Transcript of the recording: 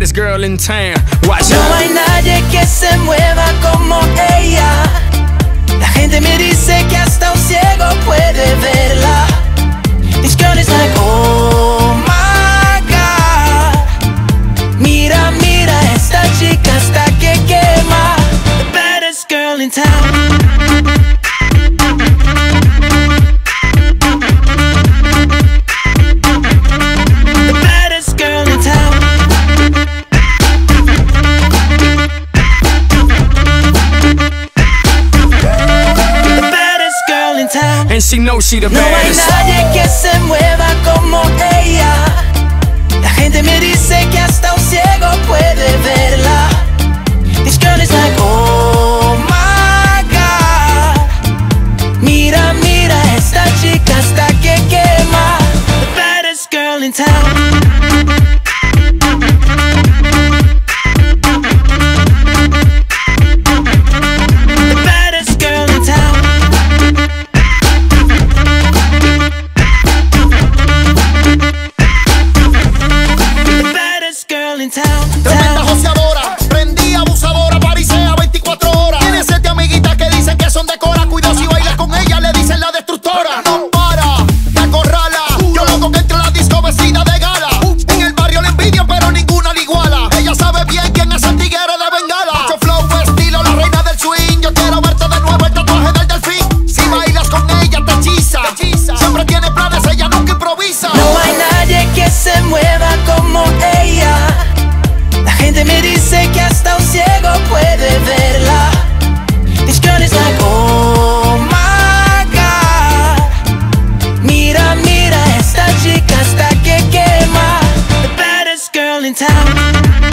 baddest girl in town. Watch No out. hay nadie que se mueva como ella. La gente me dice que hasta un ciego puede verla. This girl is like, oh my God. Mira, mira, esta chica hasta que quema. The baddest girl in town. And she knows she the No hay baddest. nadie que se mueva como ella. La gente me dice que hasta un ciego puede verla. This girl is like, oh my God. Mira, mira, esta chica hasta que quema. The baddest girl in town. Tremenda joseadora, prendí abusadora, parisea 24 horas. Tiene 7 amiguitas que dicen que son de Cora. Cuidado si bailas con ella, le dicen la destructora. No para, te acorrala. Yo loco que entre la disco vestida de gala. En el barrio le envidian pero ninguna le iguala. Ella sabe bien quién es el tigre de Bengala. Mucho flow, estilo, la reina del swing. Yo quiero verte de nuevo el tatuaje del delfín. Si bailas con ella te hechiza. Siempre tiene planes, ella nunca improvisa. No hay nadie que se mueva como ella. La gente me dice que hasta un ciego puede verla. This girl is like, oh my God. Mira, mira, esta chica hasta que quema. The baddest girl in town.